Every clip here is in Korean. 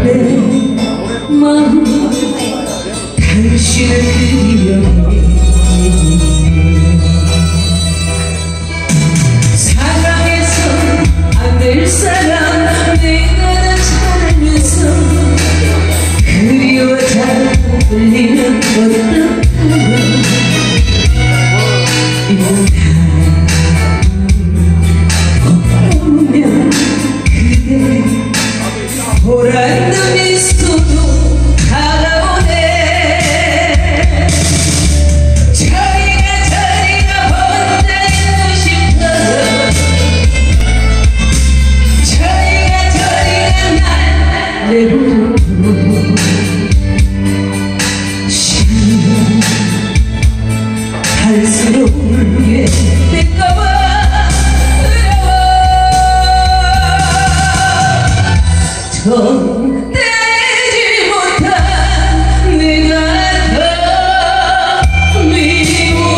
내 마음 당신을 그리려 사랑해서 안 될 사람 내가 살면서 그리워 자꾸 끌리는 어떡하나 이건 다 없으면 그대 보란 미소로 다가오네 저리가 혼자 있고 싶어 저리가 날 내버려 갈수록 울게 될까봐 두려워 떼지 못한 내가 더 미워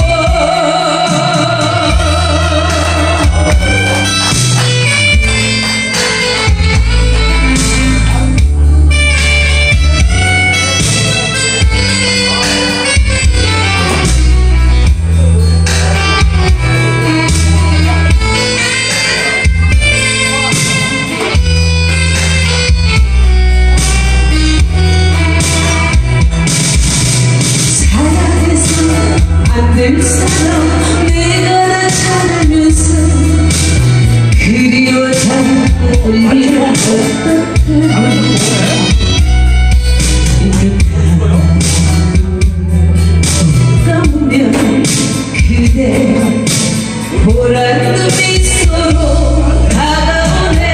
늘 사랑 내가 나타나면서 그리워 자꾸 끌리는 어떡하나 감면 그대 보란 미소로 다가오네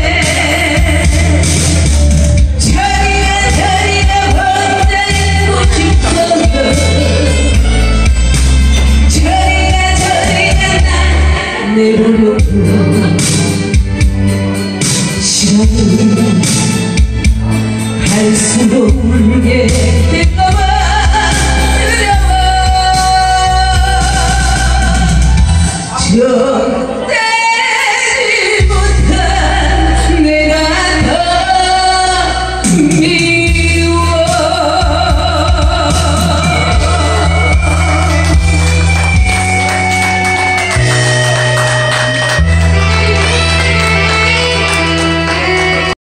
저리가 혼자 있고 싶어 내버려 시간이 갈수록 울게 될까봐